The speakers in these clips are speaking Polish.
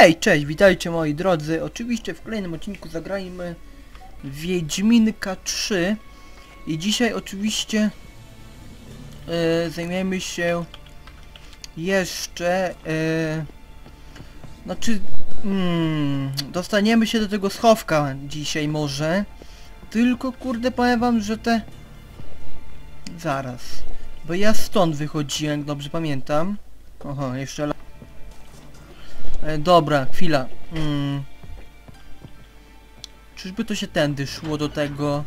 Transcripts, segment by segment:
Hej, cześć, witajcie moi drodzy. Oczywiście w kolejnym odcinku zagrajmy Wiedźminka 3 i dzisiaj oczywiście zajmiemy się jeszcze dostaniemy się do tego schowka dzisiaj może, tylko kurde powiem wam, że zaraz, bo ja stąd wychodziłem, jak dobrze pamiętam. Oho, jeszcze dobra, chwila. Czyżby to się tędy szło do tego...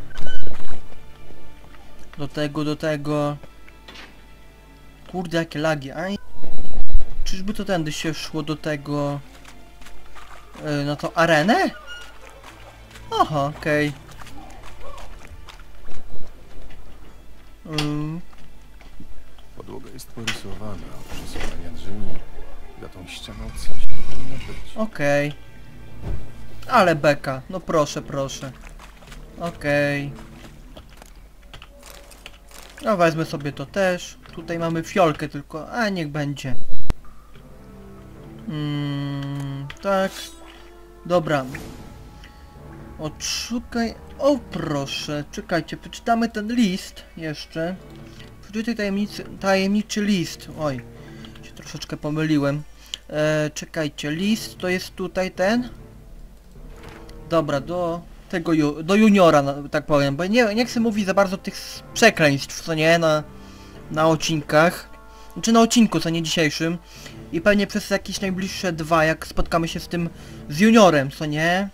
Do tego... Kurde, jakie lagi, aj. Czyżby to tędy się szło do tego... na tą arenę? Aha, okej. Podłoga jest porysowana, przesuwania drzwi. Za tą ścianą coś powinno być. Okej. Ale beka, no proszę, proszę. Okej. No wezmę sobie to też. Tutaj mamy fiolkę tylko, a niech będzie. Tak. Dobra. Odszukaj... O proszę, czekajcie, przeczytamy ten list jeszcze. Przeczytaj tajemniczy list. Oj, się troszeczkę pomyliłem. Czekajcie, list to jest tutaj ten? Dobra, do tego, do juniora, tak powiem, bo nie chcę mówić za bardzo tych przekleństw, co nie, na odcinkach. Znaczy na odcinku, co nie dzisiejszym. I pewnie przez jakieś najbliższe dwa, jak spotkamy się z juniorem, co nie?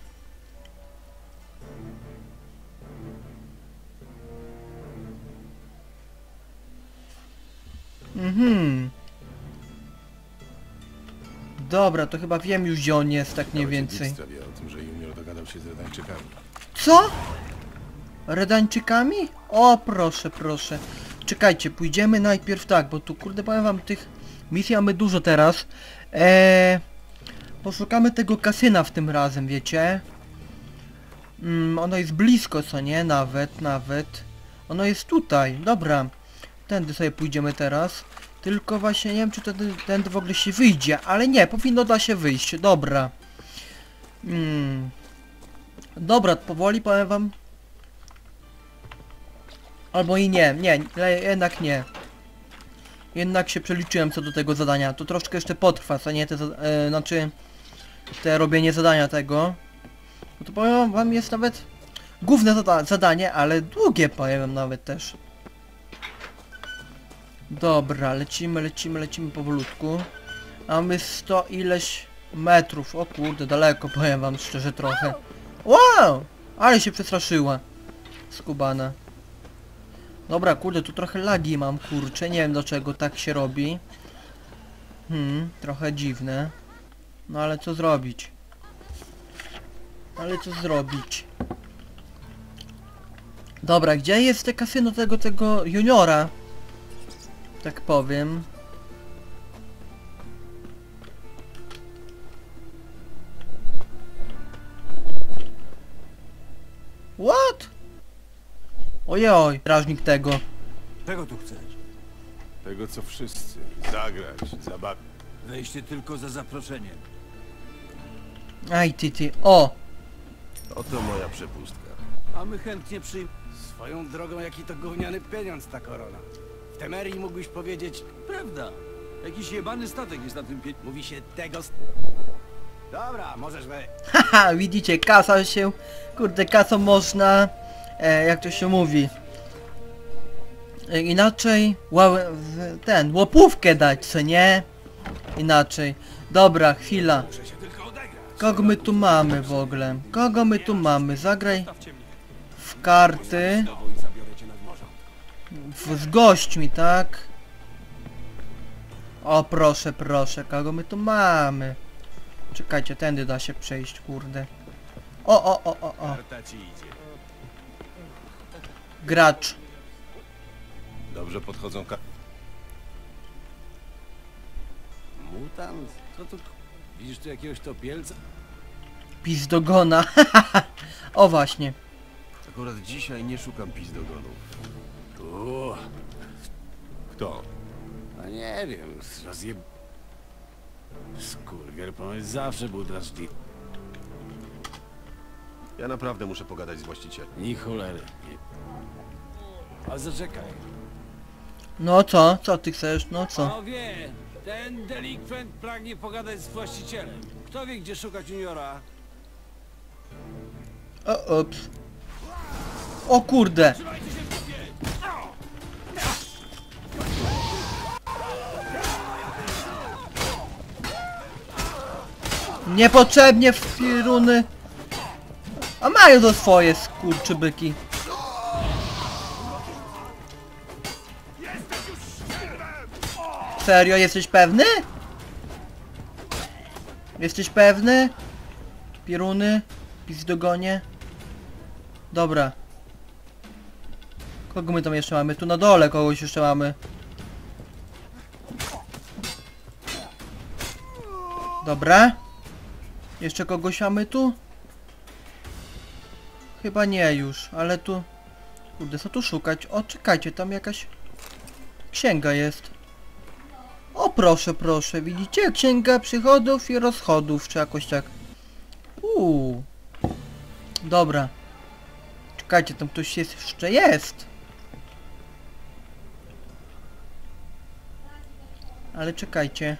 Dobra, to chyba wiem już, gdzie on jest, tak mniej więcej. Wie o tym, że junior dogadał się z Redańczykami. Co? Redańczykami? O, proszę, proszę. Czekajcie, pójdziemy najpierw tak, bo tu kurde powiem wam, tych misji mamy dużo teraz. Poszukamy tego kasyna w tym razem, wiecie? Ono jest blisko, co nie? Nawet. Ono jest tutaj, dobra. Tędy sobie pójdziemy teraz. Tylko właśnie nie wiem, czy tędy w ogóle się wyjdzie, ale nie, powinno da się wyjść, dobra. Dobra, powoli powiem wam. Albo i nie, jednak nie. Jednak się przeliczyłem co do tego zadania, to troszkę jeszcze potrwa, co nie, znaczy te robienie zadania tego. No to powiem wam, jest nawet główne zadanie, ale długie powiem nawet też. Dobra, lecimy powolutku. Mamy 100 ileś metrów. O kurde, daleko, powiem wam szczerze trochę. Wow! Ale się przestraszyła. Skubana. Dobra, kurde, tu trochę lagi mam, kurczę. Nie wiem do czego tak się robi. Trochę dziwne. No ale co zrobić? Dobra, gdzie jest te kasyno tego juniora? Tak powiem. What? Ojoj, strażnik tego. Czego tu chcesz? Tego co wszyscy. Zagrać, zabawić. Wejście tylko za zaproszeniem. Aj ty. O! Oto moja przepustka. A my chętnie przyjmiemy. Swoją drogą, jaki to gówniany pieniądz ta korona. W Temerii mógłbyś powiedzieć, Prawda. Jakiś jebany statek jest na tym mówi się tego... Dobra, możesz Haha, widzicie, kasa się... Kurde, kasą można... jak to się mówi? Inaczej... łapówkę dać, co nie? Inaczej. Dobra, chwila. Muszę się tylko odegrać. Kogo my tu mamy w ogóle? Kogo my tu mamy? Zagraj w karty. Z gośćmi, tak? O, proszę, kogo my tu mamy? Czekajcie, tędy da się przejść, kurde. O. Karta ci idzie. Gracz. Dobrze podchodzą Mutant? Co tu... Widzisz tu jakiegoś topielca? Pizdogona. O, właśnie. Akurat dzisiaj nie szukam pizdogonów. O, Kto? no nie wiem, Skurwiel ponoć zawsze był drażliwy. Ja naprawdę muszę pogadać z właścicielem. Ni cholery. Nie. Ale zaczekaj. No co? Co ty chcesz? No co? No wie, ten delikwent pragnie pogadać z właścicielem. Kto wie, gdzie szukać juniora? Ups. O kurde! Trzymajcie się w kupie! Niepotrzebnie w piruny. A mają to swoje skurczybyki. Serio, jesteś pewny? Jesteś pewny? Pieruny? Pizdogonie? Dobra. Kogo my tam jeszcze mamy? Tu na dole kogoś jeszcze mamy. Dobra. Jeszcze kogoś mamy tu? Chyba nie już, ale tu... Kurde, co tu szukać? O, czekajcie, tam jakaś... Księga jest. O, proszę, proszę, widzicie? Księga przychodów i rozchodów, czy jakoś tak. Dobra. Czekajcie, tam ktoś jeszcze jest. Ale czekajcie.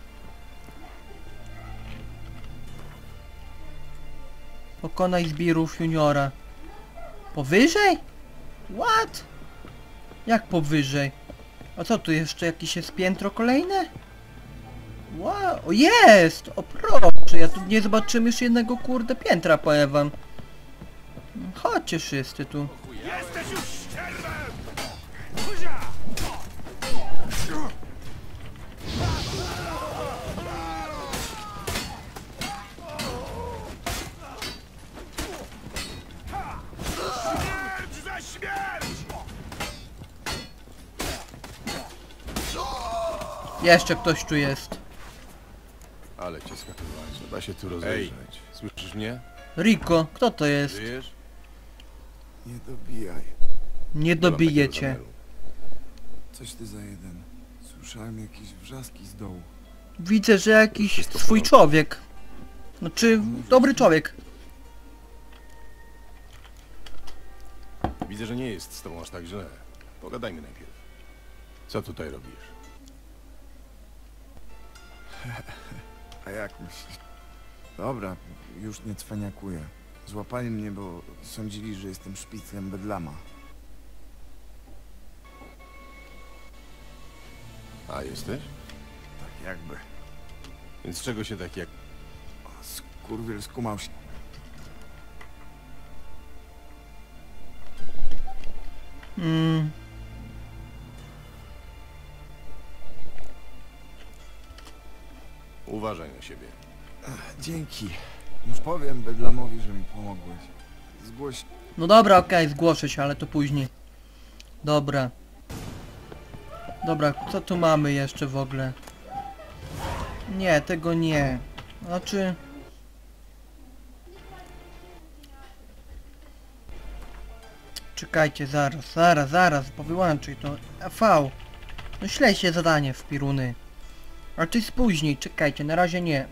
Pokonaj zbirów juniora. Powyżej? What? Jak powyżej? A co tu jeszcze? Jakieś jest piętro kolejne? Wow, o jest! O proszę, ja tu nie zobaczymy już jednego kurde piętra, powiem wam. Chodźcie wszyscy tu. Jesteś już ścierwem! Śmierć za śmierć! Jeszcze ktoś tu jest. Ale cię skatować. Trzeba się tu rozejrzeć. Słyszysz mnie? Rico, kto to jest? Żyjesz? Nie dobijaj. Nie Nie mam dobijecie. takiego zamiaru. Coś ty za jeden. Słyszałem jakieś wrzaski z dołu. Widzę, że jakiś Wszystko w swój porządku. człowiek. Znaczy, dobry człowiek. Widzę, że nie jest z tobą aż tak źle. Pogadajmy najpierw. Co tutaj robisz? A jak myślisz? Dobra, już nie cwaniakuję. Złapali mnie, bo sądzili, że jestem szpiclem Bedlama. A, jesteś? Tak jakby. Więc czego się tak jak... O, skurwiel skumał się. Mm, Uważaj na siebie. Dzięki. Już powiem Bedlamowi, że mi pomogłeś. Zgłoś... no dobra, okej, zgłoszę się, ale to później. Dobra. Dobra, co tu mamy jeszcze w ogóle? Nie, tego nie. Znaczy... Czekajcie, zaraz, powyłączyj to. V. No śledźcie zadanie w piruny. Ale to jest później, czekajcie, na razie nie.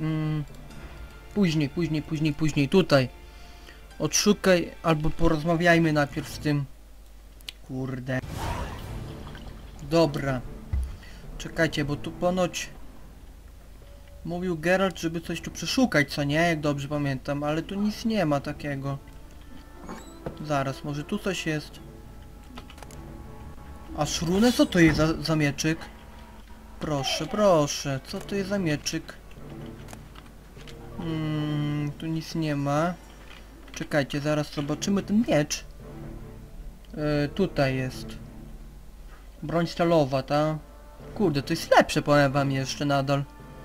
Później, tutaj. Odszukaj, albo porozmawiajmy najpierw z tym. Kurde. Dobra. Czekajcie, bo tu ponoć... Mówił Geralt, żeby coś tu przeszukać, co nie? Jak dobrze pamiętam, ale tu nic nie ma takiego. Zaraz, może tu coś jest. A szrunę? Co to jest za mieczyk? Proszę, proszę, co to jest za mieczyk? Tu nic nie ma. Czekajcie, zaraz zobaczymy ten miecz. Tutaj jest. Broń stalowa, ta? Kurde, to jest lepsze, powiem wam jeszcze nadal.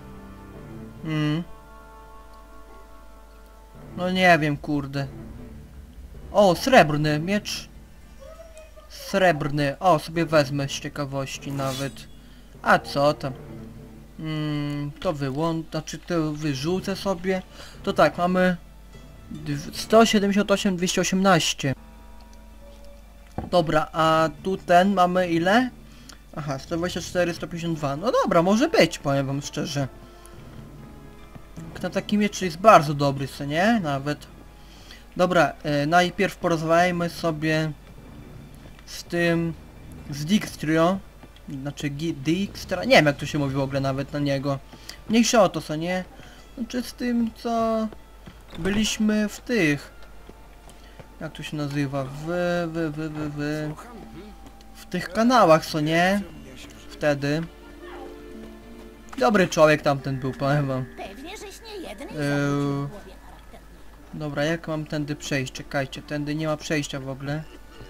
No nie wiem, kurde. O, srebrny miecz. Srebrny. O, sobie wezmę z ciekawości nawet. A co tam? To znaczy to wyrzucę sobie. To tak, mamy 178, 218. Dobra, a tu ten mamy ile? Aha, 124, 152. No dobra, może być, powiem wam szczerze. na taki miecz jest bardzo dobry, co nie? Nawet. Dobra, najpierw porozmawiajmy sobie z tym... z Dijkstro. Znaczy Dijkstra, nie wiem jak to się mówi w ogóle nawet na niego. Mniejsza o to, co nie? Znaczy z tym, co... byliśmy w tych... jak to się nazywa? W tych kanałach, co nie? Wtedy. Dobry człowiek tamten był, powiem wam. Pewnie, żeś nie jeden i Eee. w głowie charakterny. Dobra, jak mam tędy przejść? Czekajcie, tędy nie ma przejścia w ogóle.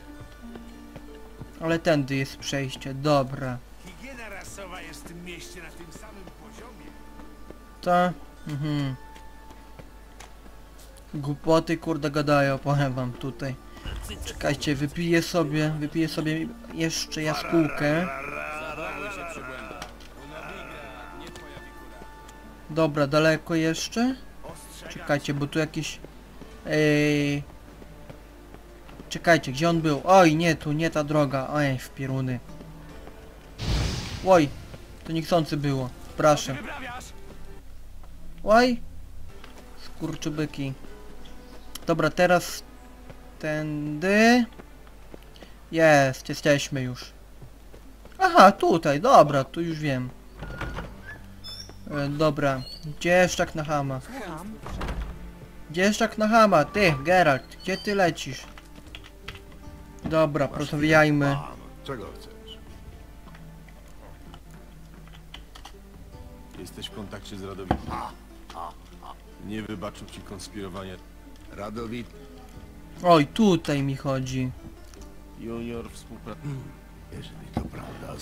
Ale tędy jest przejście, dobra. Higiena rasowa jest w tym mieście na tym samym poziomie. To... Głupoty kurde gadają, powiem wam tutaj. Czekajcie, wypiję sobie jeszcze jaskółkę. Dobra, daleko jeszcze? Czekajcie, bo tu jakieś... Czekajcie, gdzie on był? Oj, nie, tu nie ta droga. Oj, w pieruny. Oj, to niechcący było. Proszę. Oj. Skurczybyki. Dobra, teraz... tędy... Jest, jesteśmy już. Aha, tutaj, dobra, tu już wiem. Dobra, gdzie jest Czak na Hama? Słucham. Gdzie jest Czak na Hama? Ty, Geralt, gdzie ty lecisz? Dobra, porozmawiajmy. Czego chcesz? Jesteś w kontakcie z Radowitem. Nie wybaczył ci konspirowania. Radowit, Oj, tutaj mi chodzi. Junior współpracuje. jeżeli to prawda,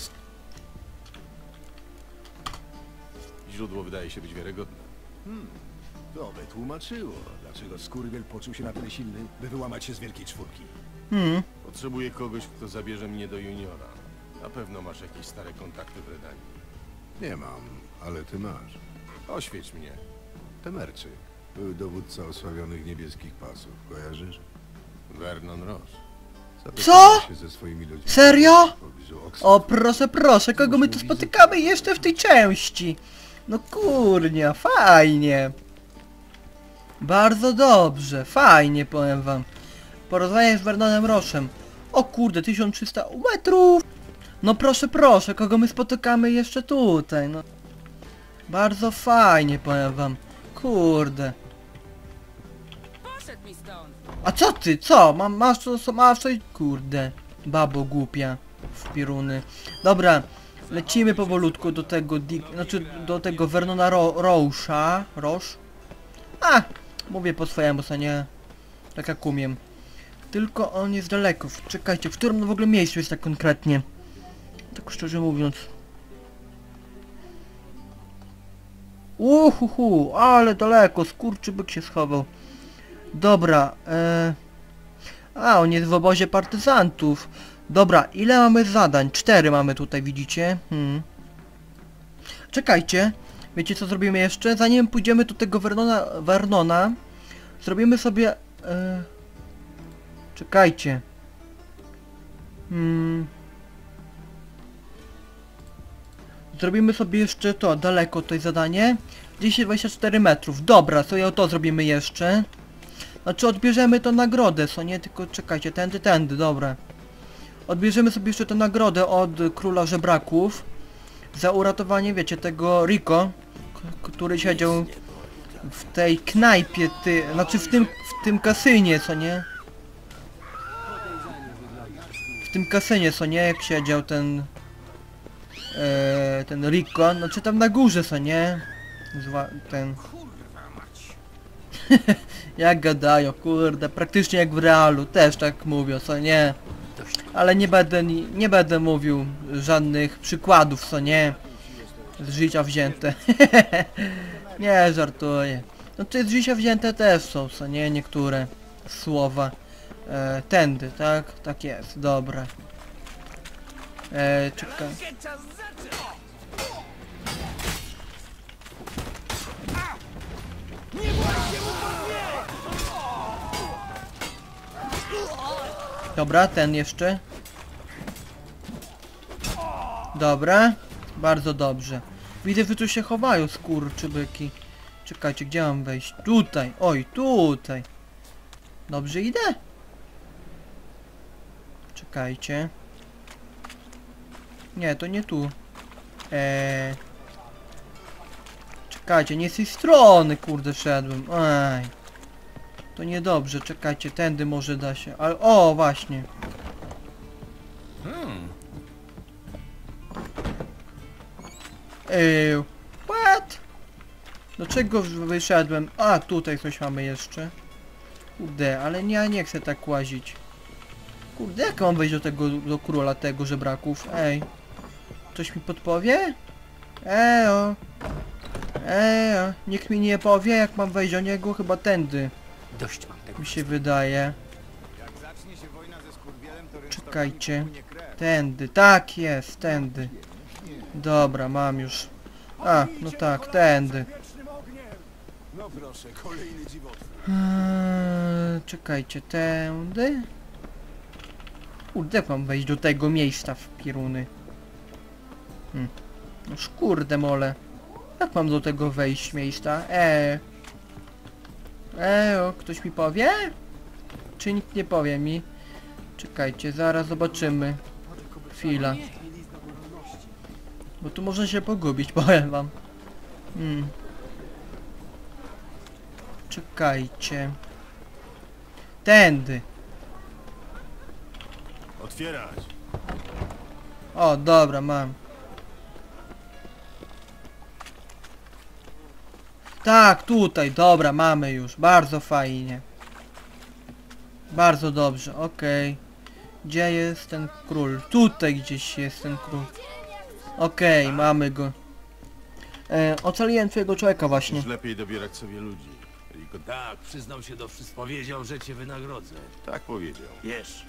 Źródło wydaje się być wiarygodne. to by tłumaczyło, dlaczego skurwiel poczuł się na tyle silny, by wyłamać się z Wielkiej Czwórki. Potrzebuję kogoś, kto zabierze mnie do Juniora. Na pewno masz jakieś stare kontakty w Redanii. Nie mam, ale ty masz. Oświeć mnie. Temerczyk, był dowódca osławionych niebieskich pasów, kojarzysz? Vernon Ross. Zapoznał się ze swoimi ludźmi. Serio? w pobliżu Oxford. O, proszę, proszę, kogo my tu spotykamy jeszcze w tej części? No kurnia, fajnie. Bardzo dobrze, fajnie powiem wam. Porozmawiam z Vernonem Rossem. O kurde, 1300 metrów! No proszę, proszę, kogo my spotykamy jeszcze tutaj, no. Bardzo fajnie powiem wam. Kurde. Poszedł mi stąd. A co ty? Co? Masz coś? Kurde. Babo głupia. W piruny. Dobra. Lecimy powolutku do tego znaczy do tego Vernona Rocha. Roche? A! Mówię po swojemu, co nie? Tak jak umiem. Tylko on jest daleko. Czekajcie, w którym w ogóle miejscu jest tak konkretnie? Tak szczerze mówiąc. Uhuhu, ale daleko, skurczybyk się schował. Dobra, a, on jest w obozie partyzantów. Dobra, ile mamy zadań? 4 mamy tutaj, widzicie? Czekajcie, wiecie co zrobimy jeszcze? Zanim pójdziemy do tego Vernona zrobimy sobie... Czekajcie. Zrobimy sobie jeszcze to, daleko to jest zadanie. 10-24 metrów. Dobra, to zrobimy jeszcze. Znaczy odbierzemy tą nagrodę, co nie? Tylko czekajcie, tędy, dobra. Odbierzemy sobie jeszcze tę nagrodę od króla żebraków. Za uratowanie, wiecie, tego Rico, który siedział w tej knajpie, znaczy w tym kasynie, co nie? W tym kasynie, co nie? Jak siedział ten Rico, znaczy tam na górze, co nie? Ten... Jak gadają, kurde, praktycznie jak w realu, też tak mówią, co nie? Ale nie będę mówił żadnych przykładów, co nie? Z życia wzięte. Nie, żartuję. No to z życia wzięte też są, co nie? Niektóre słowa. Tędy, tak? Tak jest, dobra. Czekaj. Dobra, ten jeszcze. Dobra, bardzo dobrze. Widzę, że tu się chowają skurczybyki. Czekajcie, gdzie mam wejść? Tutaj, oj, tutaj. Dobrze idę? Czekajcie. Nie, to nie tu. Czekajcie, nie z tej strony, kurde, szedłem. Aj. To niedobrze, czekajcie, tędy może da się, ale o, właśnie. What? Do czego wyszedłem? A, tutaj coś mamy jeszcze. Kurde, ale nie chcę tak łazić. Kurde, jak mam wejść do króla tego żebraków? Ej. Ktoś mi podpowie? Ejo. Ejo. Nikt mi nie powie, jak mam wejść do niego, chyba tędy. Dość mam tego. Mi się wydaje. Jak zacznie się wojna ze skurwielem, to Czekajcie. Tędy, tak jest, tędy. Dobra, mam już. A, no tak, tędy. No proszę, kolejny dziwotwór. Czekajcie, tędy? Kurde, jak mam wejść do tego miejsca w pieruny? No kurde mole. Jak mam do tego wejść miejsca? Ktoś mi powie? Czy nikt nie powie mi? Czekajcie, zaraz zobaczymy. Chwila. Bo tu można się pogubić, powiem wam. Czekajcie. Tędy. Otwierać. O, dobra, mam. Tak, tutaj, dobra, mamy już. Bardzo fajnie. Bardzo dobrze, okej. Gdzie jest ten król? Tutaj gdzieś jest ten król. Okej, mamy go. Ocaliłem twojego człowieka właśnie. Już lepiej dobierać sobie ludzi. Rico Tak, przyznał się do wszystkiego. Powiedział, że cię wynagrodzę. tak powiedział. Wiesz.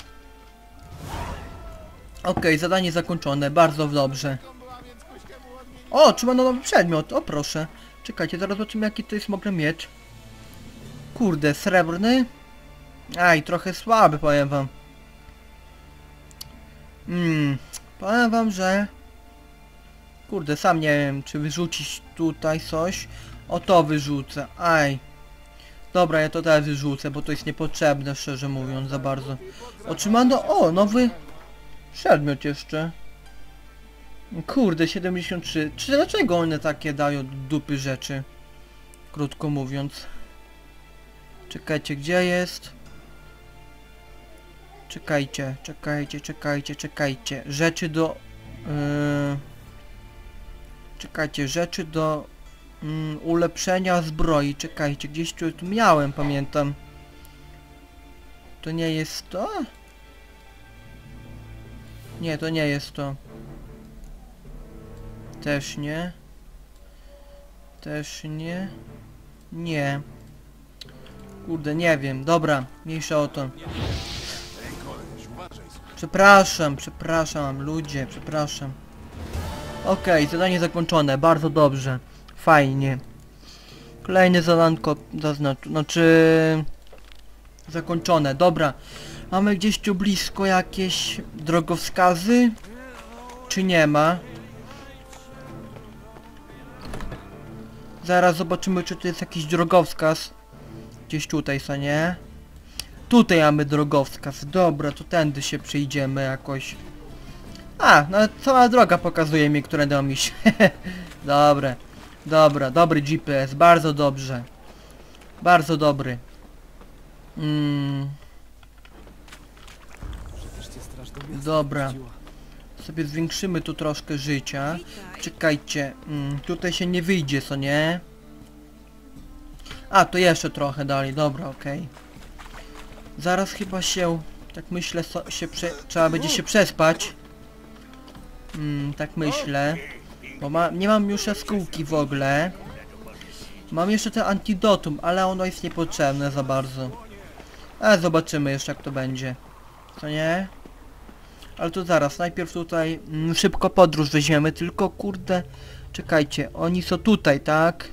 Okej, zadanie zakończone, bardzo dobrze. O, trzeba na nowy przedmiot, o proszę. Czekajcie, zaraz zobaczymy jaki to jest mogę mieć. Kurde, srebrny? Aj, trochę słaby, powiem wam. Powiem wam, że... Kurde, sam nie wiem, czy wyrzucić tutaj coś. O, to wyrzucę, aj. Dobra, ja to teraz wyrzucę, bo to jest niepotrzebne, szczerze mówiąc, za bardzo. Otrzymano, o, nowy przedmiot jeszcze. Kurde, 73. Czy dlaczego one takie dają dupy rzeczy? Krótko mówiąc. Czekajcie, gdzie jest? Czekajcie. Rzeczy do... Czekajcie, rzeczy do... ulepszenia zbroi. Czekajcie, gdzieś tu miałem, pamiętam. To nie jest to? Nie, to nie jest to. Też nie. Też nie. Nie. Kurde, nie wiem. Dobra, mniejsza o to. Przepraszam, ludzie, przepraszam. Okej, zadanie zakończone, bardzo dobrze. Fajnie. Kolejne zadanko zakończone, dobra. Mamy gdzieś tu blisko jakieś drogowskazy? Czy nie ma? Zaraz zobaczymy, czy tu jest jakiś drogowskaz. Gdzieś tutaj, co nie? Tutaj mamy drogowskaz. Dobra, to tędy się przejdziemy jakoś. A, no cała droga pokazuje mi, które mam iść. Dobre. Dobra, dobry GPS, bardzo dobrze. Bardzo dobry. Dobra. Sobie zwiększymy tu troszkę życia. Czekajcie, tutaj się nie wyjdzie, co nie? A, to jeszcze trochę dalej, dobra, okej. Zaraz chyba się, tak myślę, trzeba będzie się przespać. Tak myślę. Bo nie mam już jaskółki w ogóle. Mam jeszcze te antidotum, ale ono jest niepotrzebne za bardzo. Ale zobaczymy jeszcze jak to będzie. Co nie? Ale to zaraz, najpierw tutaj szybko podróż weźmiemy, tylko kurde... Czekajcie, oni są tutaj, tak?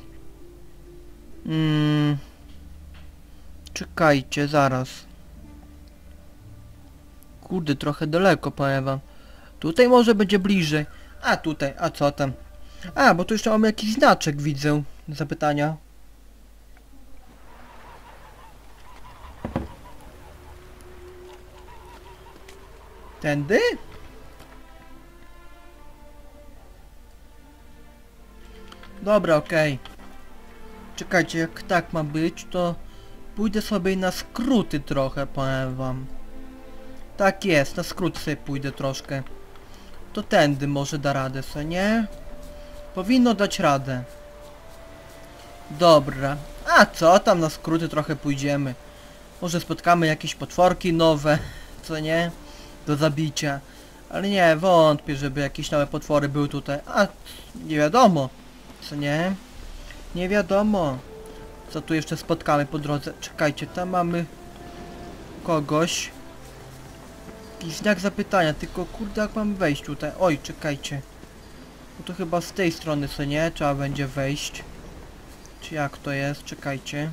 Czekajcie, zaraz. Kurde, trochę daleko, powiem wam. Tutaj może będzie bliżej. A tutaj, a co tam? A, bo tu jeszcze mamy jakiś znaczek, widzę. Zapytania. Tędy? Dobra, okej. Czekajcie, jak tak ma być, to pójdę sobie na skróty trochę, powiem wam. Tak jest, na skrót sobie pójdę troszkę. To tędy może da radę, co nie? Powinno dać radę. Dobra. A co tam, na skróty trochę pójdziemy. Może spotkamy jakieś potworki nowe, co nie? Do zabicia. Ale nie, wątpię, żeby jakieś nowe potwory były tutaj. A, nie wiadomo. Co nie? Nie wiadomo. Co tu jeszcze spotkamy po drodze. Czekajcie, tam mamy kogoś. Jakiś znak zapytania, tylko kurde jak mam wejść tutaj. Oj, czekajcie. No to chyba z tej strony, co nie? Trzeba będzie wejść. Czy jak to jest? Czekajcie.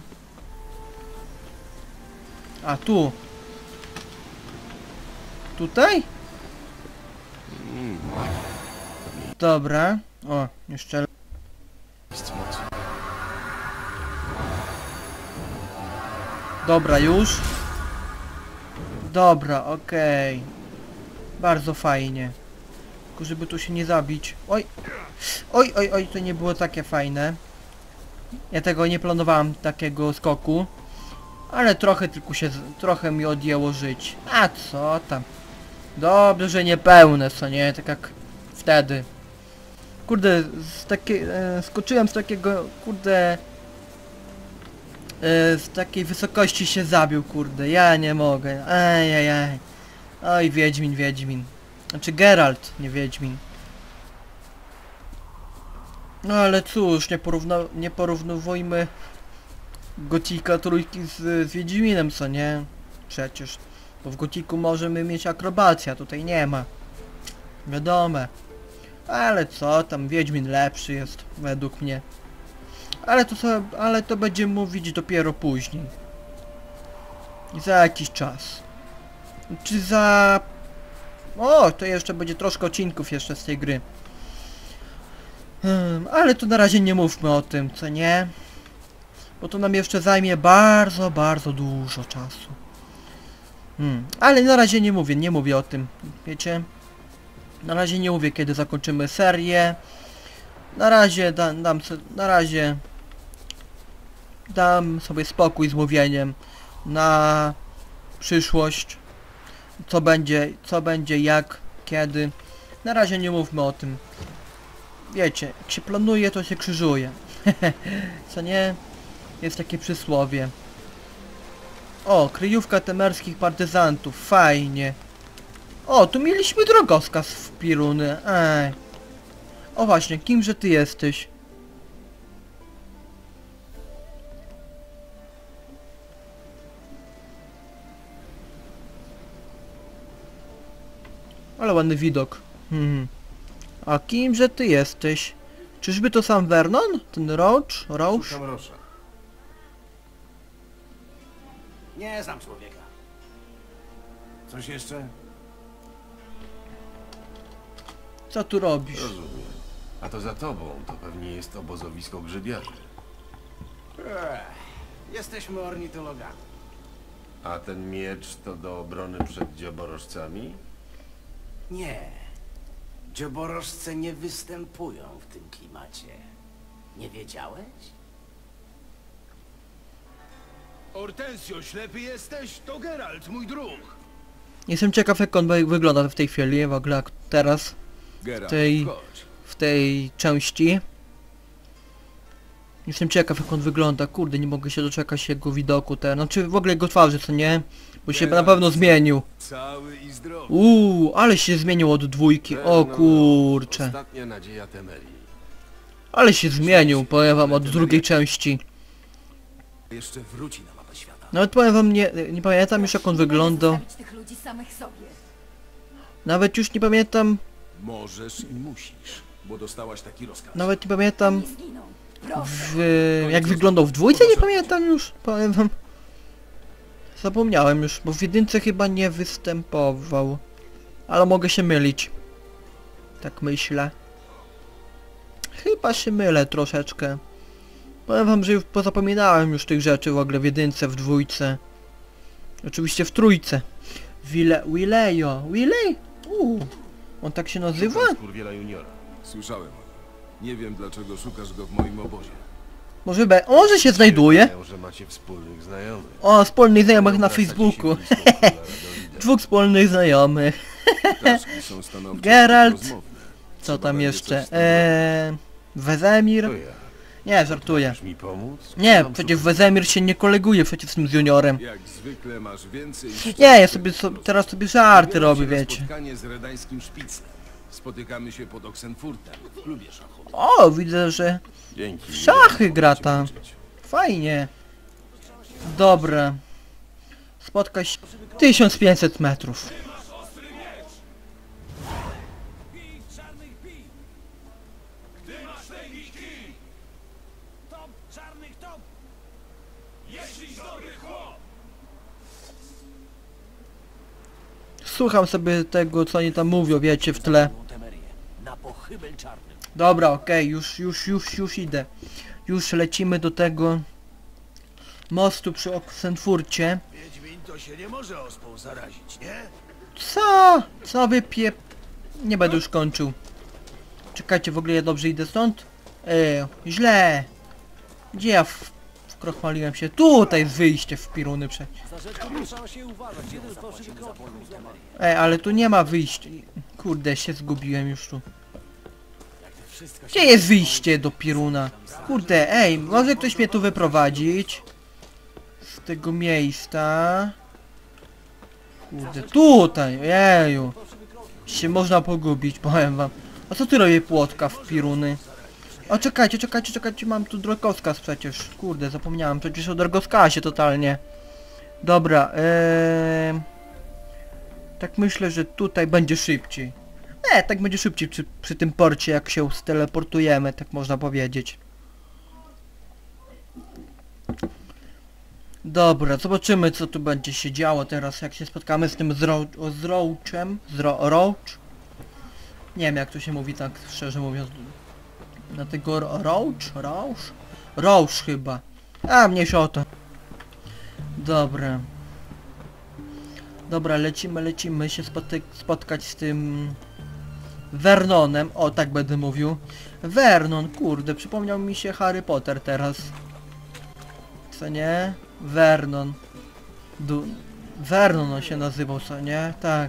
A, tu. Tutaj? Dobra. O, jeszcze... Jest mocy. Dobra, już. Dobra, okej. Bardzo fajnie. Tylko żeby tu się nie zabić. Oj. Oj, oj, oj, to nie było takie fajne. Ja tego nie planowałem, takiego skoku. Ale trochę tylko się... trochę mi odjęło żyć. A co tam? Dobrze, że niepełne, co nie? Tak jak wtedy. Kurde, skoczyłem z takiego, kurde... z takiej wysokości się zabił, kurde. Ja nie mogę. Ajajaj. Oj, Wiedźmin, Wiedźmin. Znaczy Geralt, nie Wiedźmin. No ale cóż, nie porównujmy Gotika trójki z Wiedźminem, co nie? Przecież. Bo w Gotiku możemy mieć akrobację, a tutaj nie ma. Wiadomo. Ale co tam, Wiedźmin lepszy jest, według mnie. Ale to będziemy mówić dopiero później. I za jakiś czas. Czy za... O, to jeszcze będzie troszkę odcinków jeszcze z tej gry. Ale to na razie nie mówmy o tym, co nie? Bo to nam jeszcze zajmie bardzo, bardzo dużo czasu. Ale na razie nie mówię o tym, wiecie? Na razie nie mówię, kiedy zakończymy serię. Na razie dam sobie spokój z mówieniem na przyszłość. Co będzie, jak, kiedy. Na razie nie mówmy o tym. Wiecie, jak się planuje, to się krzyżuje. Co nie? Jest takie przysłowie. O, kryjówka temerskich partyzantów, fajnie. O, tu mieliśmy drogowskaz w Piruny. O właśnie, kimże ty jesteś? Ale ładny widok. A kimże ty jesteś? Czyżby to sam Vernon? Ten Roach? Szukam Rosza. Nie znam człowieka. Coś jeszcze? Co tu robisz? Rozumiem. A to za tobą to pewnie jest obozowisko grzybiarzy. Jesteśmy ornitologami. A ten miecz to do obrony przed dzioborożcami? Nie. Dzioborożce nie występują w tym klimacie. Nie wiedziałeś? Hortensio, ślepy jesteś? To Geralt, mój druh. Jestem ciekaw, jak on wygląda w tej chwili, w ogóle jak teraz, Geralt, chodź. w tej części. Jestem ciekaw, jak on wygląda, kurde, nie mogę się doczekać jego widoku teraz, znaczy w ogóle jego twarzy, co nie? Bo się na pewno zmienił. Cały i zdrowy. Ale się zmienił od dwójki, o kurcze. Ostatnia nadzieja Temerii. Ale się zmienił, powiem wam, od drugiej części. Jeszcze wróci na mapę świata. Nawet powiem wam, nie pamiętam już jak on wyglądał. Zostawić tych ludzi samych sobie. Nawet już nie pamiętam, Możesz i musisz, bo dostałaś taki rozkaz. nawet nie pamiętam Nie zginą. Proszę. jak wyglądał w dwójce, nie pamiętam już, powiem wam. Zapomniałem już, bo w jedynce chyba nie występował. Ale mogę się mylić. Tak myślę. Chyba się mylę troszeczkę. Powiem wam, że już pozapominałem już tych rzeczy w ogóle w jedynce, w dwójce. Oczywiście w trójce. Willejo. Willej? On tak się nazywa? Skurwiela juniora. Słyszałem. Nie wiem, dlaczego szukasz go w moim obozie. Może się znajduje? Wiem, że macie wspólnych znajomych. O, wspólnych znajomych na Obracacie się Facebooku. blisko króla Radowida. 2 wspólnych znajomych. Ptaszki są stanowcze, Geralt. rozmowne. Co Trzeba tam będzie jeszcze? coś stanowić. Wezemir? To ja. Nie, żartuję. Chcesz mi pomóc? Nie, Mam przecież tu- Wezemir się nie koleguje przecież z tym z juniorem. Jak zwykle masz więcej... Nie, ja sobie teraz sobie żarty robię, Wybieram się na wiecie. spotkanie z redańskim szpicem. Spotykamy się pod Oxenfurtem, w klubie szachowym. O, widzę, że Dzięki. w szachy nie gra będę ta. cię uczyć. Fajnie. Dobra. Spotkaj się 1500 metrów. Bij czarnych bij! Ty masz tej kij! Top czarnych top! Jesteś dobry chłop! Słucham sobie tego, co oni tam mówią, wiecie, w tle. Na pochybel czarnym. Dobra, okej, już idę. Już lecimy do tego mostu przy Oxenfurcie. Wiedźmin to się nie może ospą zarazić, nie? Co? Co wypie... Nie będę już kończył. Czekajcie, w ogóle ja dobrze idę stąd? Źle. Gdzie ja wkrochmaliłem się? Tutaj jest wyjście w piruny przecież. Za rzeczy trzeba się uważać. Jeden fałszywy krok. Ale tu nie ma wyjścia. Kurde, się zgubiłem już tu. Gdzie jest wyjście do piruna? Kurde, może ktoś mnie tu wyprowadzić? Z tego miejsca. Kurde, tutaj, jeju. Się można pogubić, powiem wam. A co ty robię płotka w piruny? O, czekajcie, mam tu drogowskaz przecież. Kurde, zapomniałem przecież o drogowskazie totalnie. Dobra, tak myślę, że tutaj będzie szybciej. Tak będzie szybciej przy tym porcie, jak się steleportujemy, tak można powiedzieć. Dobra, zobaczymy, co tu będzie się działo teraz, jak się spotkamy z tym Roachem. Roach? Nie wiem, jak to się mówi, tak szczerze mówiąc. Na tego Roach chyba. A, mniejsza o to. Dobra. Dobra, lecimy się spotkać z tym Vernonem. O, tak będę mówił. Vernon, kurde, przypomniał mi się Harry Potter teraz. Co nie? Vernon. Vernon on się nazywał, co nie? Tak.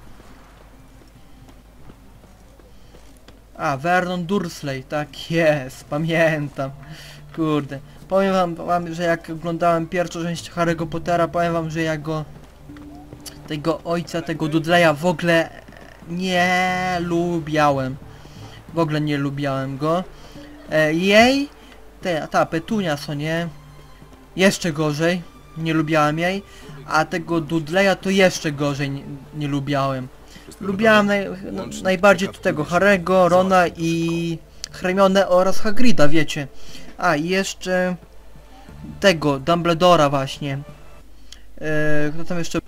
A, Vernon Dursley, tak jest, pamiętam. Kurde. Powiem wam, że jak oglądałem pierwszą część Harry'ego Pottera, powiem wam, że ja go... Tego ojca, tego Dudleya w ogóle nie lubiałem. W ogóle nie lubiałem go. Jej... Ta Petunia, co nie? Jeszcze gorzej. Nie lubiałem jej. A tego Dudleya to jeszcze gorzej nie lubiałem. Lubiałem najbardziej tego Harry'ego, Rona i Hermionę oraz Hagrida, wiecie. A i jeszcze tego Dumbledora właśnie. Kto tam jeszcze?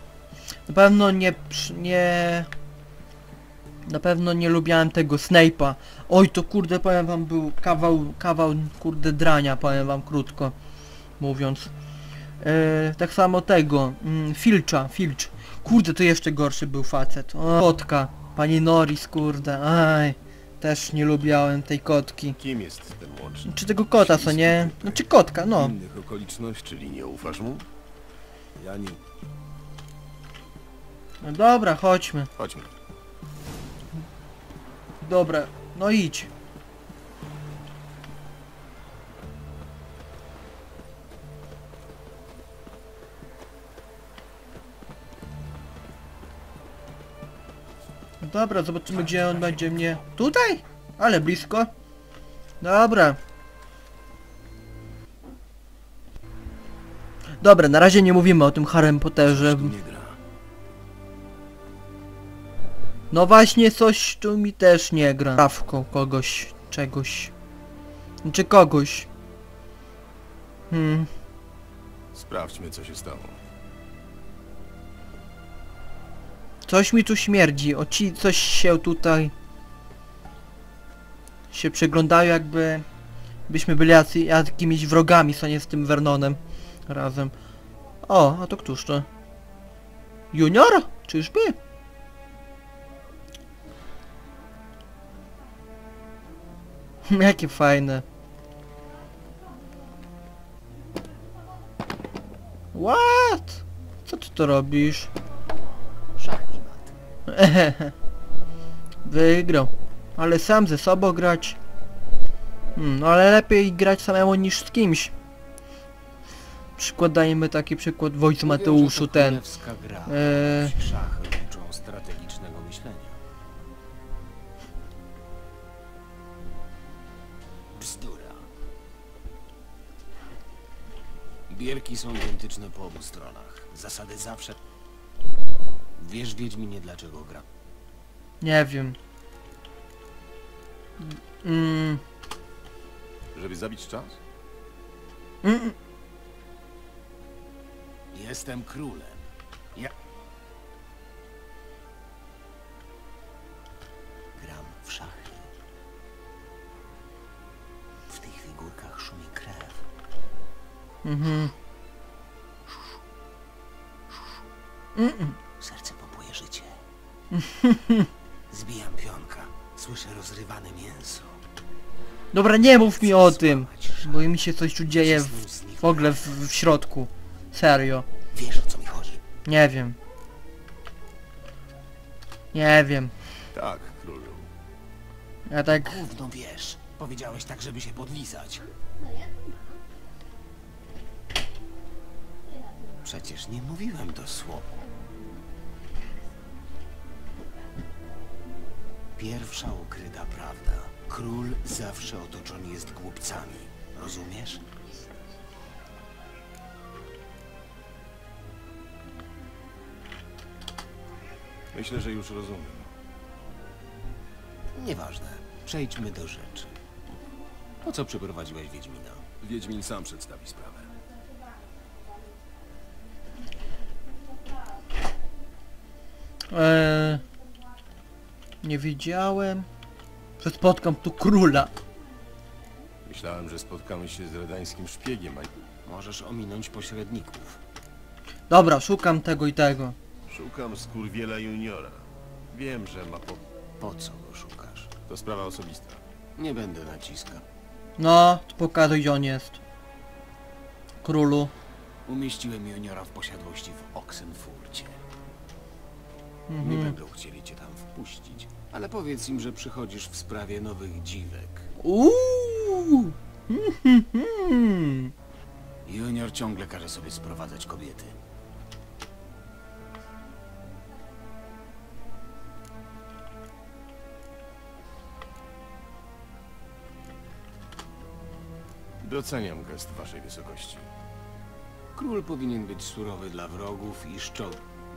Na pewno nie lubiałem tego Snape'a. Oj, to kurde, powiem wam, był kawał kurde drania, powiem wam krótko mówiąc. Tak samo tego Filch. Kurde, to jeszcze gorszy był facet. O, kotka, pani Norris, kurde, aj. Też nie lubiałem tej kotki. Kim jest ten łącznik? Czy tego kota, co nie? Znaczy kotka, no. Innych okoliczności. Czyli nie ufasz mu? Ja nie. No dobra, chodźmy. Chodźmy. Dobra, no idź. Dobra, zobaczymy, gdzie on będzie mnie... Tutaj? Ale blisko. Dobra. Dobra, na razie nie mówimy o tym Harrym Potterze. Tu nie gra. No właśnie, coś tu mi też nie gra. Prawką kogoś, czegoś. Czy kogoś. Sprawdźmy, co się stało. Coś mi tu śmierdzi. Coś się tutaj... się przeglądają, jakby... byśmy byli jakimiś wrogami, co nie z tym Vernonem. Razem. O, a to któż to? Junior? Czyżby? Jakie fajne. What? Co ty to robisz? Szach i mat. Wygrał. Ale sam ze sobą grać. No ale lepiej grać samemu niż z kimś. Przykład dajmy taki przykład Wojcu Mateuszu ten. Gra. Eee, Szachy uczą strategicznego myślenia. Bzdura. Bierki są identyczne po obu stronach. Zasady zawsze... Wiesz, Wiedźminie, dlaczego gra? nie wiem. Żeby zabić czas? Jestem królem. Ja... Gram w szachy. W tych figurkach szumi krew. Serce pompuje życie. Zbijam pionka. Słyszę rozrywane mięso. Dobra, nie mów mi o tym. Bo mi się coś tu dzieje w ogóle w środku. Serio. Wiesz, o co mi chodzi? Nie wiem. Nie wiem. Tak, królu. Ja tak... Gówno wiesz. Powiedziałeś tak, żeby się podlizać. Przecież nie mówiłem dosłownie. Pierwsza ukryta prawda. Król zawsze otoczony jest głupcami. Rozumiesz? Myślę, że już rozumiem. Nieważne. Przejdźmy do rzeczy. Po co przyprowadziłeś Wiedźmina? Wiedźmin sam przedstawi sprawę. Nie widziałem, że spotkam tu króla. Myślałem, że spotkamy się z redańskim szpiegiem, a Możesz ominąć pośredników. Dobra, szukam tego i tego. szukam skurwiela juniora. Wiem, że ma Po co go szukasz? To sprawa osobista. Nie będę naciskał. No, to pokazuj, gdzie on jest. Królu. Umieściłem juniora w posiadłości w Oxenfurcie. Nie będą chcieli cię tam wpuścić. Ale powiedz im, że przychodzisz w sprawie nowych dziwek. Uuu. Junior ciągle każe sobie sprowadzać kobiety. Doceniam gest waszej wysokości. Król powinien być surowy dla wrogów i szczodry.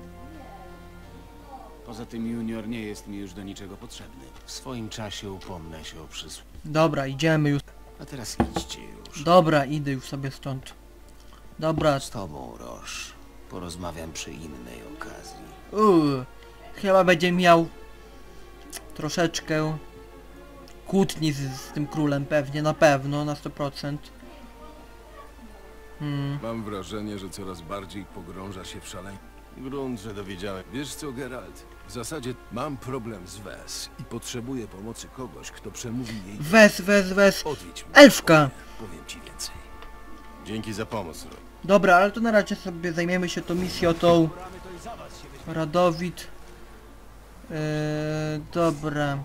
Poza tym junior nie jest mi już do niczego potrzebny. W swoim czasie upomnę się o przysługę. Dobra, idziemy już. A teraz idźcie już. Dobra, idę już sobie stąd. Dobra. Z tobą, Roż. Porozmawiam przy innej okazji. Chyba będzie miał troszeczkę kłótni z tym królem pewnie, na pewno, na 100%. Mam wrażenie, że coraz bardziej pogrąża się w szaleństwie. Grunt, że dowiedziałem. Wiesz co, Geralt? W zasadzie mam problem z Wes i potrzebuję pomocy kogoś, kto przemówi jej... Wes. Odwiedź mnie. Elfka! Powiem ci więcej. Dzięki za pomoc, Rob. Dobra, ale to na razie sobie zajmiemy się tą misją, tą... Radowid. Dobra.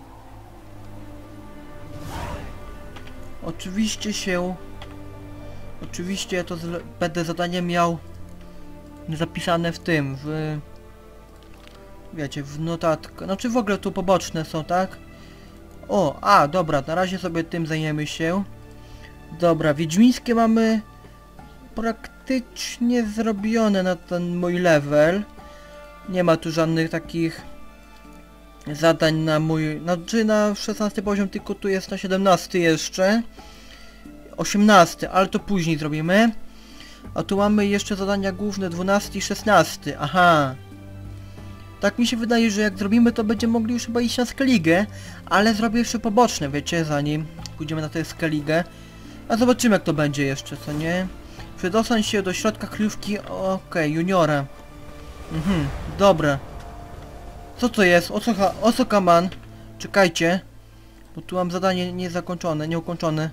Oczywiście ja to będę zadanie miał zapisane w tym, wiecie, w notatkę, znaczy w ogóle tu poboczne są, tak? Dobra, na razie sobie tym zajmiemy się. Dobra, wiedźmińskie mamy praktycznie zrobione na ten mój level. Nie ma tu żadnych takich zadań na mój, znaczy na 16 poziom, tylko tu jest na 17 jeszcze. 18, ale to później zrobimy. A tu mamy jeszcze zadania główne 12 i 16. Aha. Tak mi się wydaje, że jak zrobimy, to będziemy mogli już chyba iść na Skellige. Ale zrobię jeszcze poboczne, wiecie, zanim pójdziemy na tę Skellige. A zobaczymy, jak to będzie jeszcze, co nie? Przedostań się do środka kryjówki, okej, juniora. Dobra. Co to jest? O co kaman? Czekajcie. Bo tu mam zadanie niezakończone, nieukończone.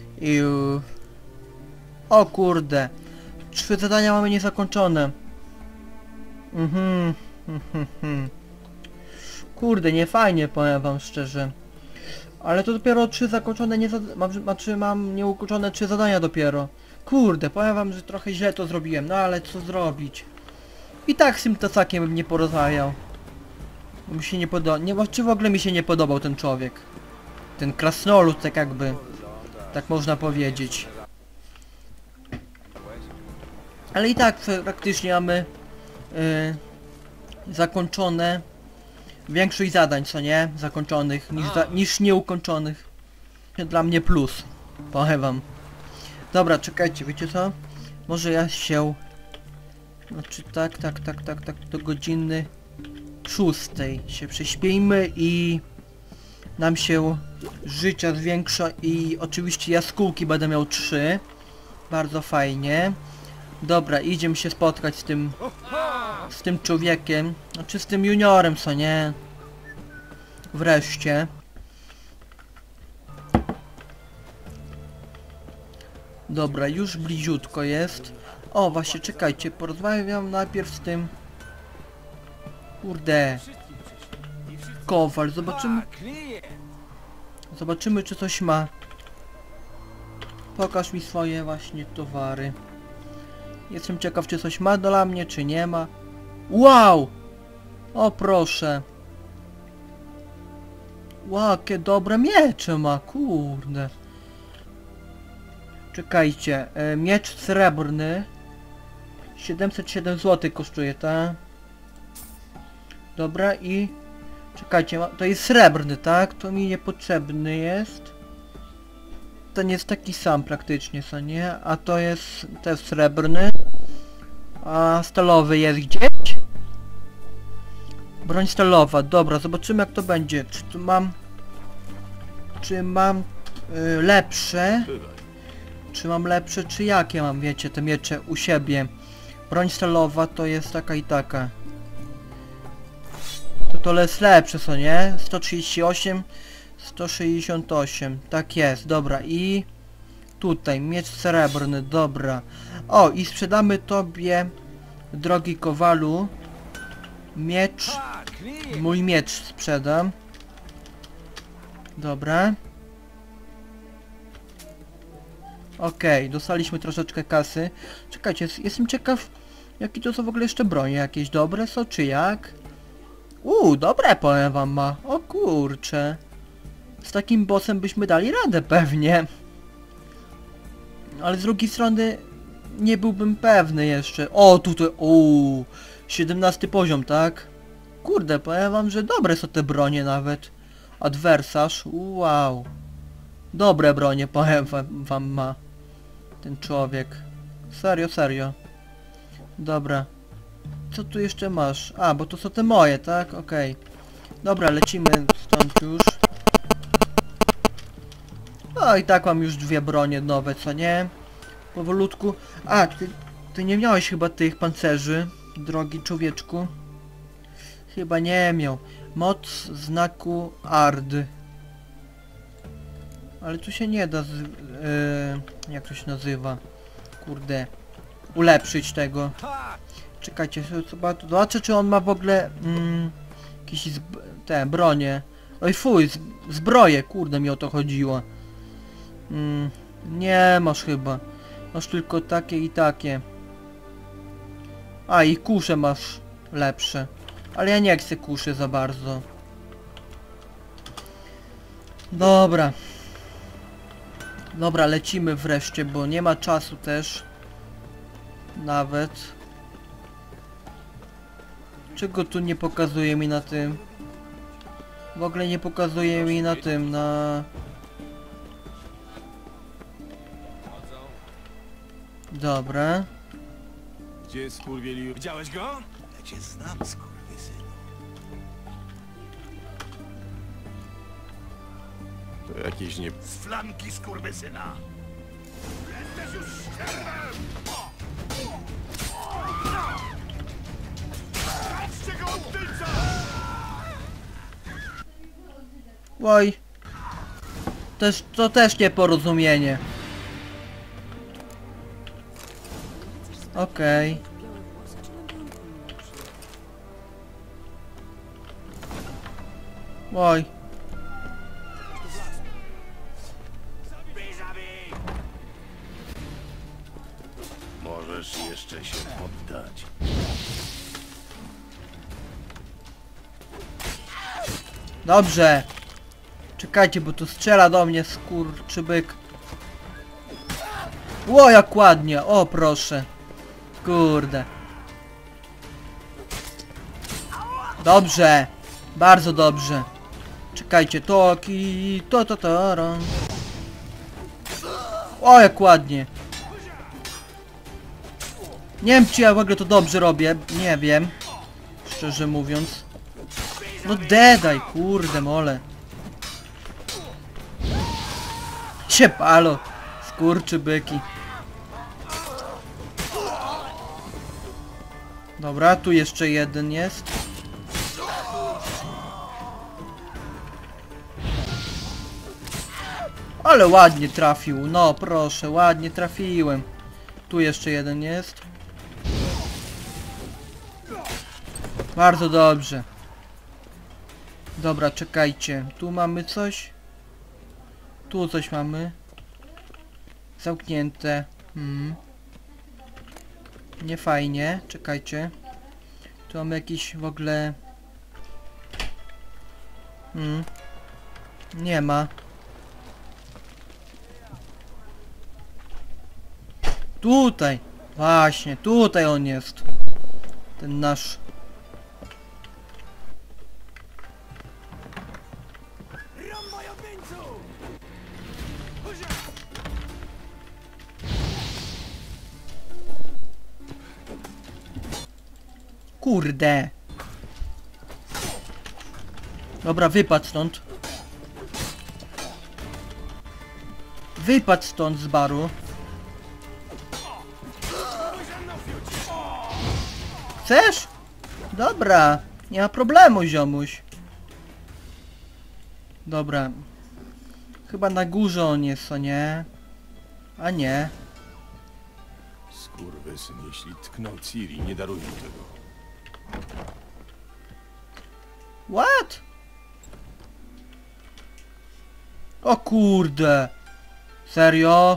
O kurde. 3 zadania mamy niezakończone. Kurde, nie fajnie, powiem wam szczerze. Ale to dopiero 3 zakończone, mam nieukończone 3 zadania dopiero. Kurde, powiem wam, że trochę źle to zrobiłem, no ale co zrobić? I tak z tym tacakiem bym nie porozmawiał. Mi się nie podoba, czy w ogóle mi się nie podobał ten człowiek. Ten krasnolud, tak jakby. Tak można powiedzieć. Ale i tak praktycznie mamy zakończone większość zadań, co nie? Zakończonych niż nieukończonych. Dla mnie plus. Powiem wam. Dobra, czekajcie, wiecie co? Może ja się... Znaczy tak, do godziny 6 się prześpijmy i nam się życia zwiększa i oczywiście jaskółki będę miał 3. Bardzo fajnie. Dobra, idziemy się spotkać z tym człowiekiem, znaczy z tym juniorem, co nie? Wreszcie. Dobra, już bliziutko jest. O, właśnie, czekajcie, porozmawiam najpierw z tym... Kurde. Kowal, zobaczymy, czy coś ma. Pokaż mi swoje właśnie towary. Jestem ciekaw, czy coś ma dla mnie, czy nie ma. Wow! O proszę. Wow, jakie dobre miecze ma, kurde. Czekajcie, miecz srebrny 707 zł kosztuje, tak? Dobra i... Czekajcie, to jest srebrny, tak? To mi niepotrzebny jest. Ten jest taki sam praktycznie, co nie? A to jest też srebrny. A stalowy jest gdzieś? Broń stalowa, dobra, zobaczymy jak to będzie. Czy tu mam... Czy mam lepsze? Czy mam lepsze, czy jakie mam, wiecie, te miecze u siebie? Broń stalowa to jest taka i taka. To jest lepsze, co nie? 138, 168, tak jest, dobra i... Tutaj, miecz srebrny, dobra. O, i sprzedamy tobie, drogi kowalu, miecz, mój miecz sprzedam. Dobra. Okej, dostaliśmy troszeczkę kasy. Czekajcie, jestem ciekaw, jakie to są w ogóle jeszcze bronie, jakieś dobre są, czy jak? Dobre powiem wam ma, o kurcze. Z takim bossem byśmy dali radę pewnie. Ale z drugiej strony nie byłbym pewny jeszcze. O, tutaj, 17 poziom, tak? Kurde, powiem wam, że dobre są te bronie nawet. Adwersarz, wow. Dobre bronie, powiem wam ma. Ten człowiek. Serio, serio. Dobra. Co tu jeszcze masz? A, bo to są te moje, tak? Okej. Dobra, lecimy stąd już. No i tak mam już 2 bronie nowe, co nie? Powolutku. A, ty nie miałeś chyba tych pancerzy, drogi człowieczku? Chyba nie miał. Moc znaku Ard. Ale tu się nie da jak to się nazywa? Kurde. Ulepszyć tego. Czekajcie, zobaczę czy on ma w ogóle jakieś te bronie. Oj fuj, zbroje, kurde mi o to chodziło. Nie masz chyba. Masz tylko takie i takie. A i kusze masz lepsze. Ale ja nie chcę kuszy za bardzo. Dobra. Dobra, lecimy wreszcie, bo nie ma czasu też. Nawet. Czego tu nie pokazuje mi na tym? W ogóle nie pokazuje mi na tym, na... Dobra. Gdzie skurwieli? Widziałeś go? Ja cię znam, skurwysynu. To jakieś nie... Z flanki skurwysyna! Jesteś już ścierwem! Oj. To też nieporozumienie. Okej. Oj. Możesz jeszcze się poddać. Dobrze. Czekajcie, bo tu strzela do mnie skurczybyk. Ło, jak ładnie. O, proszę. Kurde. Dobrze. Bardzo dobrze. Czekajcie, toki, to. O, jak ładnie. Nie wiem, czy ja w ogóle to dobrze robię. Nie wiem. Szczerze mówiąc. No dedaj, kurde mole. Ciepalo. Skurczybyki. Dobra, tu jeszcze jeden jest. Ale ładnie trafił, no proszę, ładnie trafiłem. Tu jeszcze jeden jest. Bardzo dobrze. Dobra, czekajcie. Tu mamy coś. Tu coś mamy. Zamknięte. Nie fajnie, czekajcie. Tu mamy jakiś w ogóle... Nie ma. Tutaj! Właśnie, tutaj on jest. Ten nasz... Kurde! Dobra, wypadł stąd. Wypadł stąd z baru. Chcesz? Dobra, nie ma problemu, ziomuś. Dobra. Chyba na górze on jest, co nie? A nie. Skurwysyn, jeśli tknął Ciri, nie daruję mu tego. What? O kurde. Serio?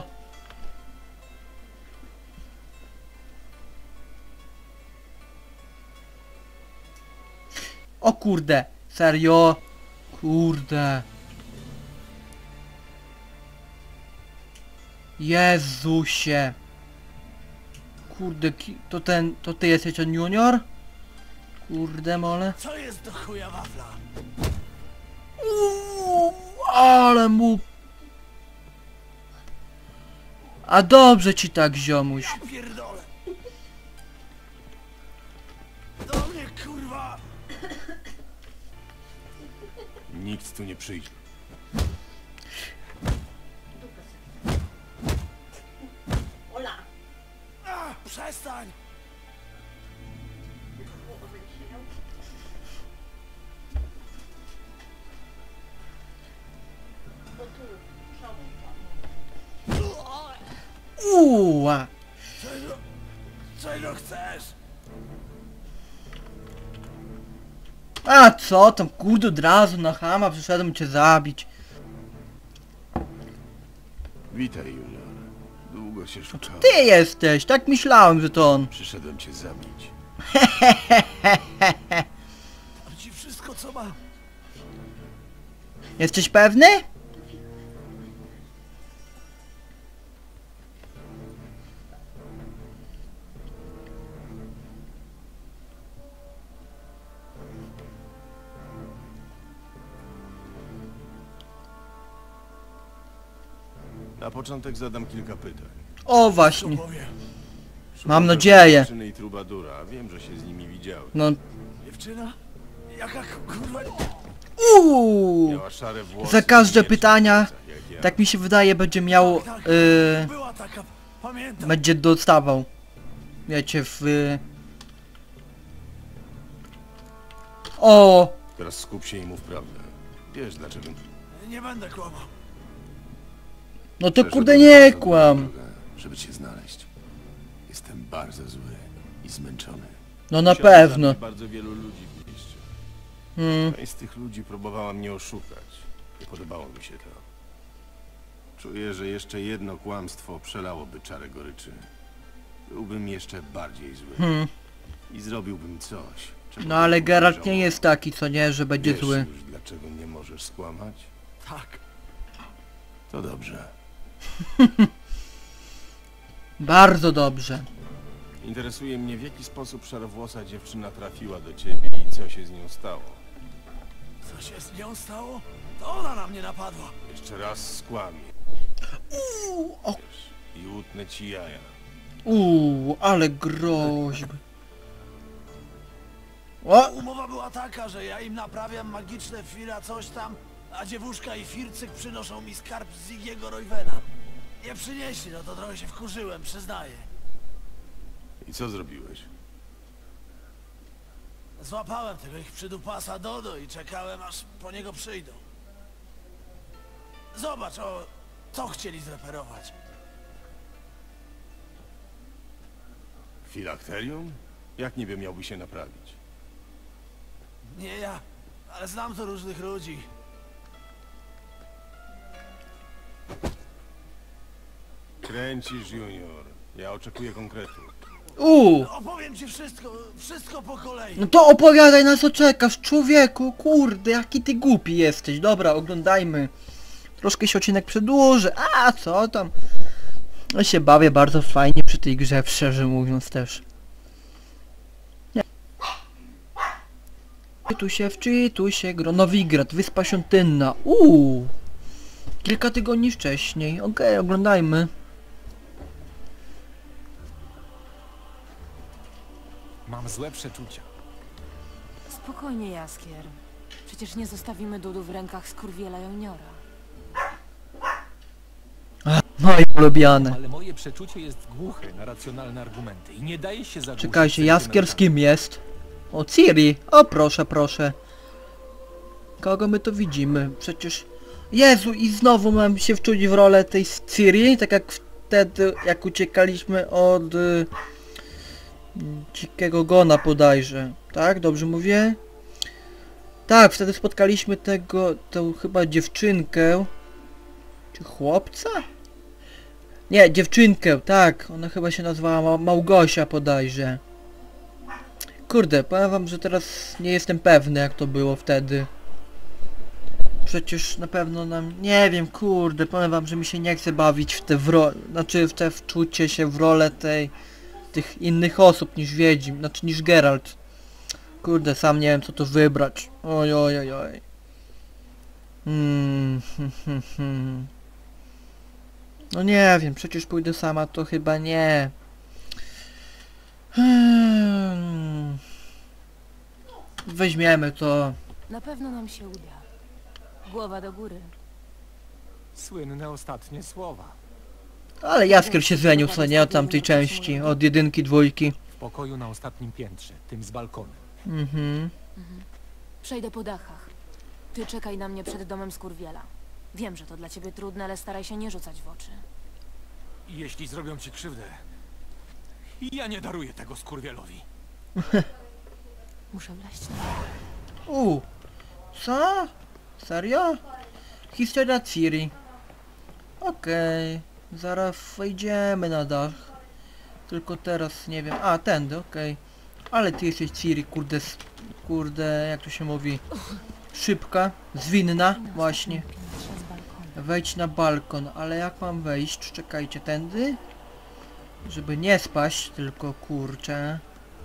O kurde. Serio? Kurde. Jezusie. Kurde, to ty jesteś ten junior? Kurde mole. Co jest do chuja wafla? Ale mu... A dobrze ci tak, ziomuś. Pierdolę! Do mnie, kurwa! Nikt tu nie przyjdzie. Przestań! Uła. Czego chcesz? A co tam, kurde, od razu na chama przyszedłem cię zabić. Witaj, junior. Długo się szukałem. Ty jesteś, tak myślałem, że to on. Przyszedłem cię zabić. Dam ci wszystko, co mam. Jesteś pewny? Na początek zadam kilka pytań. O właśnie. Powiem. Mam nadzieję. Dziewczyny i trubadura. Wiem, że się z nimi widziałem. No. Dziewczyna? Jaka kurwa... Miała szare włosy. Za każde i miecz pytania, w rękach, jak ja. tak mi się wydaje, będzie miał... Była taka... Pamiętam. będzie dostawał. Wiecie, w... O! Teraz skup się i mów prawdę. Wiesz dlaczego... Nie będę kłamał. No to kurde Przeszedłem nie bardzo kłam. długą drogę, żeby cię znaleźć. Jestem bardzo zły i zmęczony. No na Posiadam pewno. bardzo wielu ludzi w mieście. Hmm. Część z tych ludzi próbowała mnie oszukać. Nie podobało mi się to. Czuję, że jeszcze jedno kłamstwo przelałoby czarę goryczy. Byłbym jeszcze bardziej zły. Hmm. I zrobiłbym coś, czego No ale bym Geralt nie żałował. jest taki, co nie, że będzie Wiesz zły. już, dlaczego nie możesz skłamać? Tak. To dobrze. Bardzo dobrze. Interesuje mnie, w jaki sposób szarowłosa dziewczyna trafiła do ciebie i co się z nią stało. Co się z nią stało? To ona na mnie napadła. Jeszcze raz skłamie O, i utnę ci jaja. ale groźby. O, Umowa była taka, że ja im naprawiam magiczne fira coś tam, a dziewuszka i fircyk przynoszą mi skarb z Zigiego Roywena. Nie przynieśli, no to trochę się wkurzyłem, przyznaję. I co zrobiłeś? Złapałem tego ich przydupasa Dodo i czekałem, aż po niego przyjdą. Zobacz, co chcieli zreperować. Filakterium? Jak niby miałby się naprawić? Nie ja, ale znam tu różnych ludzi. Kręcisz, Junior. Ja oczekuję konkretu. Opowiem ci wszystko po kolei. No to opowiadaj, na co czekasz, człowieku, kurde, jaki ty głupi jesteś. Dobra, oglądajmy. Troszkę się odcinek przedłuży, a co tam. No się bawię bardzo fajnie przy tej grze, szczerze mówiąc też. Nie. Wczytuj się, Nowigrad, Wyspa Świątynna. Kilka tygodni wcześniej. Okej, oglądajmy. Mam złe przeczucia. Spokojnie, Jaskier. Przecież nie zostawimy Dudu w rękach skurwiela Juniora. Moje ulubione. Ale moje przeczucie jest głuche na racjonalne argumenty i nie daje się zagłuszyć. Czekajcie, Jaskier z kim jest? O, Ciri. O, proszę, proszę. Kogo my to widzimy? Przecież... Jezu, i znowu mam się wczuć w rolę tej Ciri, tak jak wtedy, jak uciekaliśmy od... Dzikiego Gona bodajże. Tak? Dobrze mówię? Tak, wtedy spotkaliśmy tę chyba dziewczynkę. Czy chłopca? Nie, dziewczynkę, tak. Ona chyba się nazywała Małgosia bodajże. Kurde, powiem wam, że teraz nie jestem pewny, jak to było wtedy. Przecież na pewno nam... Nie wiem, kurde, powiem wam, że mi się nie chce bawić w te znaczy w te wczucie się w rolę tych innych osób niż Wiedźmin, znaczy niż Geralt. Kurde, sam nie wiem, co to wybrać. Oj. No nie wiem, przecież pójdę sama, to chyba nie. Weźmiemy to. Na pewno nam się uda. Głowa do góry. Słynne ostatnie słowa. Ale Jaskier się zmienił, co nie, od tamtej części, od 1, 2. W pokoju na ostatnim piętrze, tym z balkonem. Przejdę po dachach. Ty czekaj na mnie przed domem skurwiela. Wiem, że to dla ciebie trudne, ale staraj się nie rzucać w oczy. I jeśli zrobią ci krzywdę, ja nie daruję tego skurwielowi. Muszę wleźć na dół. Co? Serio? Historia Ciri. Okej. Zaraz wejdziemy na dach. Tylko teraz nie wiem. A, tędy, okej. Ale ty jesteś Ciri, kurde, jak to się mówi? Szybka, zwinna, właśnie. Piętrze z balkonu. Wejdź na balkon, ale jak mam wejść? Czekajcie, tędy? Żeby nie spaść, tylko kurczę.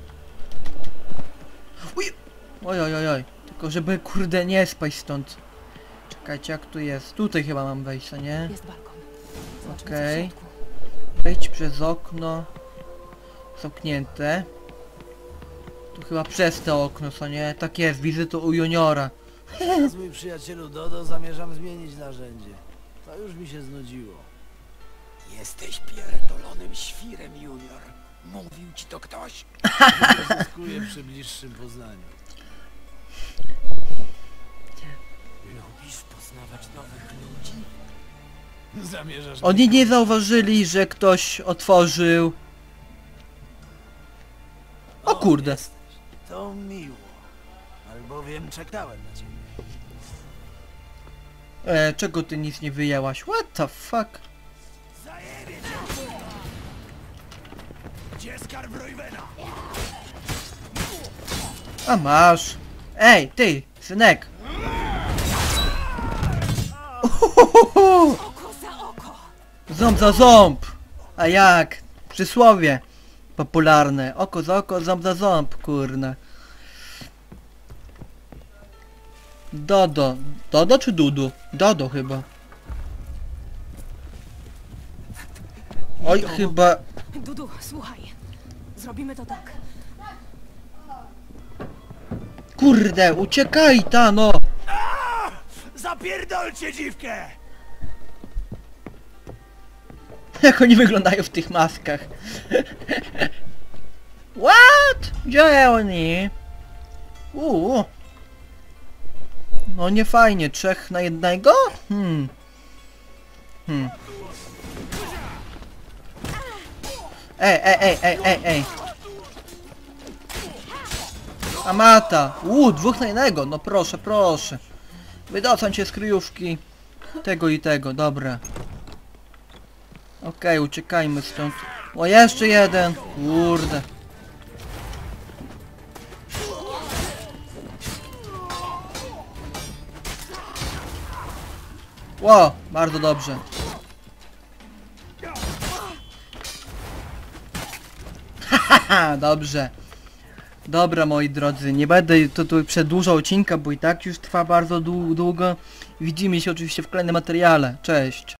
Oj. Tylko żeby kurde nie spaść stąd. Czekajcie, jak tu jest? Tutaj chyba mam wejść, co nie? Jest balkon. Zobaczmy, Okej. co w środku. Wejdź przez okno. Zamknięte. Tu chyba przez to okno, co nie? Tak jest, wizyta u Juniora. Teraz, mój przyjacielu Dodo, zamierzam zmienić narzędzie. To już mi się znudziło. Jesteś pierdolonym świrem, Junior. Mówił ci to ktoś? Zyskuję przy bliższym poznaniu. Lubisz poznawać nowych ludzi? Zamierzasz... Oni nie zauważyli, że ktoś otworzył. O kurde. Jesteś. To miło. Albowiem czekałem na ciebie. Czego ty nic nie wyjęłaś? What the fuck? Zajebie cię! Gdzie skarb Roywena? A masz. Ej, ty, synek. Uhuhuhu. Oko za oko! Ząb za ząb. A jak? Przysłowie popularne. Oko za oko, ząb za ząb, kurna. Dodo. Dodo czy Dudu? Dodo chyba. Oj, chyba... Dudu, słuchaj. Zrobimy to tak. Kurde, uciekaj ta no! Zapierdolcie dziwkę! Jak oni wyglądają w tych maskach. What? Gdzie oni? No nie fajnie, 3 na 1? Ej. Amata! 2 na 1, no proszę, proszę. Wydocą cię z kryjówki. Tego i tego, dobra. Okej, uciekajmy stąd. O, jeszcze jeden! Kurde. Ło, bardzo dobrze. Haha, dobrze. Dobra, moi drodzy, nie będę tu przedłużał odcinka, bo i tak już trwa bardzo długo. Widzimy się oczywiście w kolejnym materiale. Cześć.